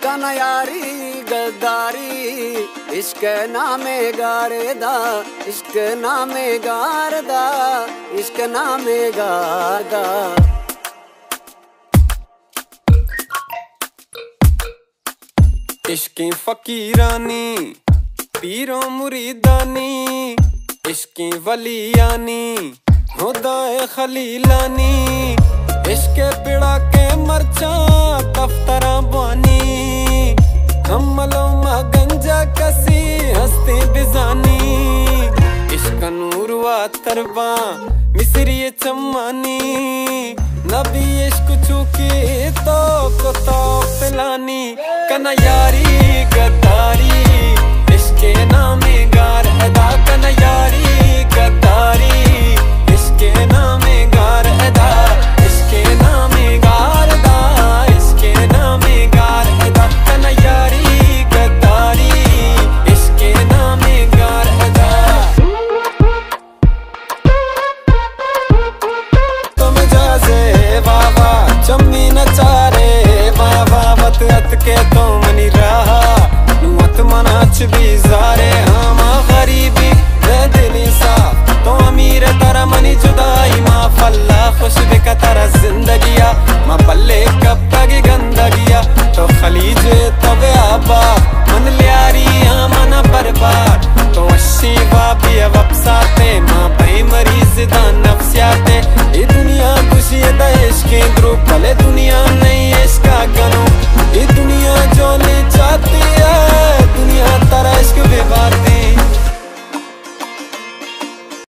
कना यारी गद्दारी इश्क नामे गारदा इश्क नामे गारदा इश्क नामे गारदा। इश्की फकीरानी पीरों मुरीदानी इश्की वलियानी हुदाए खलीलानी इश्के पिड़ा के मरचा दफ्तरा बानी हमलो मा गंजा कसी हस्ती बिजानी इश्क नूरवा तरबा मिसरी चम्मानी नबी इश्क चुकी तो पिलानी कना यारी गद्दारी इश्के नाम